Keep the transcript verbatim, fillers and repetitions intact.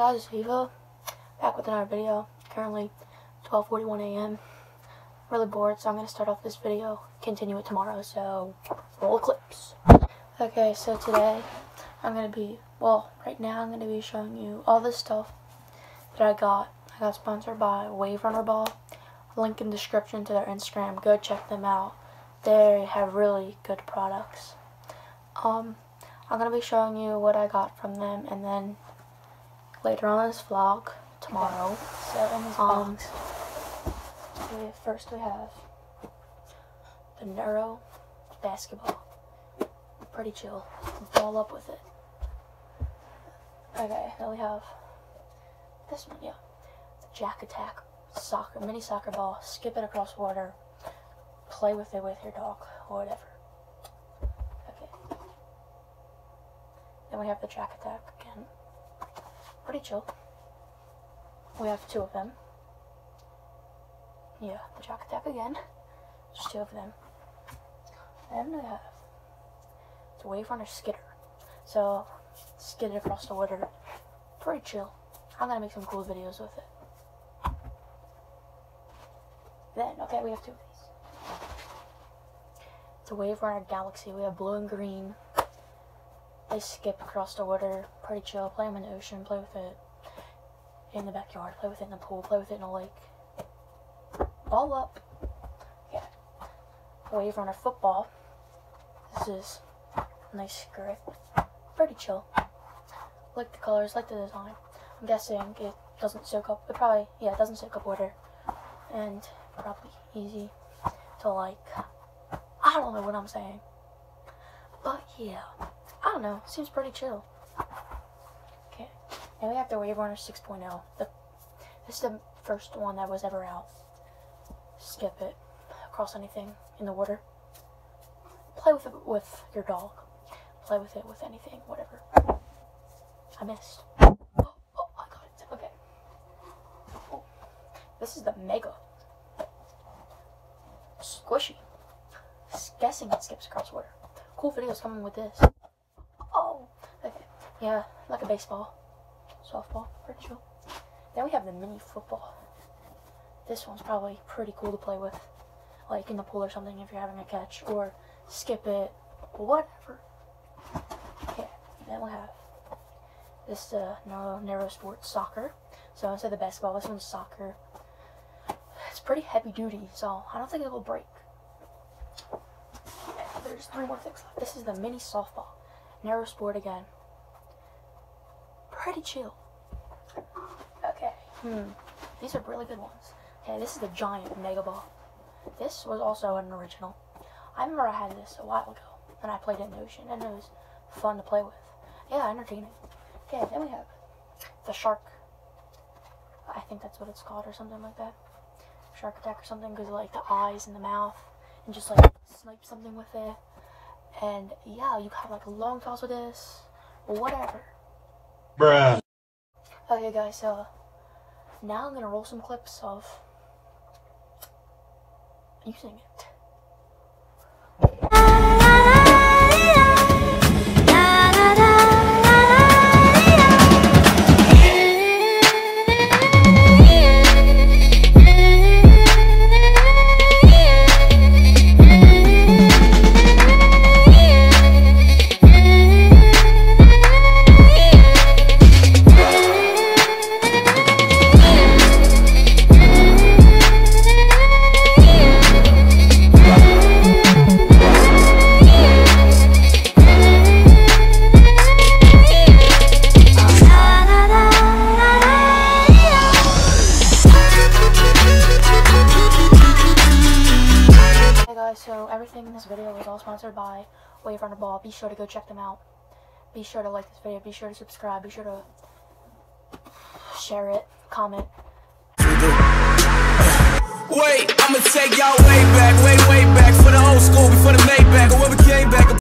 guys, Viva, back with another video. Currently twelve forty-one a m Really bored, so I'm going to start off this video, continue it tomorrow, so roll clips. Okay, so today I'm going to be, well, right now I'm going to be showing you all this stuff that I got. I got sponsored by Wave Runner Ball. Link in the description to their Instagram. Go check them out. They have really good products. Um, I'm going to be showing you what I got from them, and then later on in this vlog, tomorrow, so in this um, box, we, first we have the Neuro basketball. Pretty chill. Ball up with it. Okay, then we have this one, yeah. The Jack Attack soccer, mini soccer ball. Skip it across water. Play with it with your dog, or whatever. Okay. Then we have the Jack Attack again. Pretty chill. We have two of them. Yeah, the Jack Attack again. Just two of them. Then we have the Wave Runner Skidder. So, skid it across the water. Pretty chill. I'm gonna make some cool videos with it. Then, okay, we have two of these. The Wave Runner Galaxy. We have blue and green. They skip across the water. Pretty chill. Play them in the ocean. Play with it in the backyard. Play with it in the pool. Play with it in a lake. Ball up. Yeah. Wave Runner Football. This is a nice grip. Pretty chill. Like the colors, like the design. I'm guessing it doesn't soak up. It probably, yeah, it doesn't soak up water. And probably easy to like. I don't know what I'm saying. But yeah. I don't know. Seems pretty chill. Okay. Then we have the Wave Runner six point oh. The, this is the first one that was ever out. Skip it across anything in the water. Play with it with your dog. Play with it with anything, whatever. I missed. Oh, oh, I got it. Okay. Oh. This is the Mega Squishy. Guessing it skips across water. Cool videos coming with this. Oh, okay. Yeah, like a baseball, softball, pretty chill. Then we have the mini football. This one's probably pretty cool to play with, like in the pool or something if you're having a catch, or skip it, whatever. Okay, then we have this uh, Neuro, Neuro Sports Soccer. So instead of the basketball, this one's soccer. It's pretty heavy duty, so I don't think it will break. There's three more things left. This is the mini softball. Neuro Sport again. Pretty chill. Okay. Hmm. These are really good ones. Okay, this is the giant Mega Ball. This was also an original. I remember I had this a while ago, and I played it in the ocean, and it was fun to play with. Yeah, entertaining. Okay, then we have the Shark. I think that's what it's called, or something like that. Shark Attack or something, because like the eyes and the mouth, and just like snipe something with it. And yeah, you have like a long toss with this, or whatever. Bruh. Okay guys, so now I'm gonna roll some clips of using it. So everything in this video was all sponsored by Wave Runner Ball. Be sure to go check them out. Be sure to like this video. Be sure to subscribe. Be sure to share it, comment. Wait, I'ma take y'all way back, way, way back, for the old school, before the Maybach, or when we came back.